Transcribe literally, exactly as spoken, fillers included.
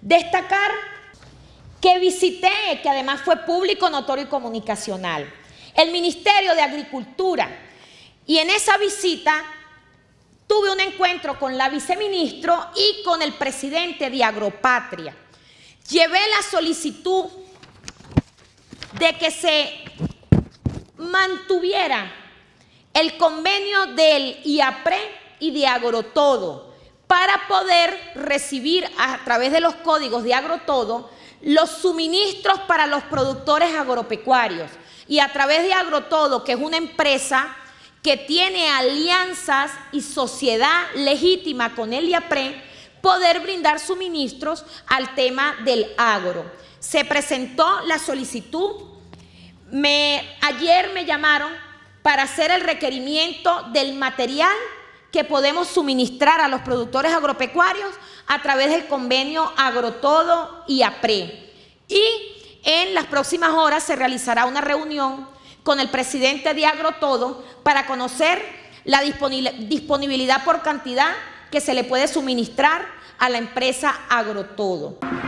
Destacar que visité, que además fue público, notorio y comunicacional, el Ministerio de Agricultura, y en esa visita tuve un encuentro con la viceministra y con el presidente de Agropatria. Llevé la solicitud de que se mantuviera el convenio del IAPRE y de Agrotodo para poder recibir a través de los códigos de Agrotodo los suministros para los productores agropecuarios, y a través de Agrotodo, que es una empresa que tiene alianzas y sociedad legítima con el IAPRE, poder brindar suministros al tema del agro. Se presentó la solicitud, me, ayer me llamaron para hacer el requerimiento del material que podemos suministrar a los productores agropecuarios a través del convenio Agrotodo y IAPRE. Y en las próximas horas se realizará una reunión con el presidente de Agrotodo para conocer la disponibilidad por cantidad que se le puede suministrar a la empresa Agrotodo.